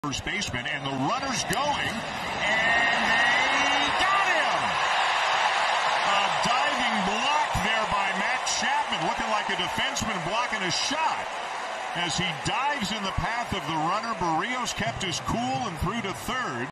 First baseman, and the runner's going, and they got him! A diving block there by Matt Chapman, looking like a defenseman blocking a shot. As he dives in the path of the runner, Barrios kept his cool and threw to third.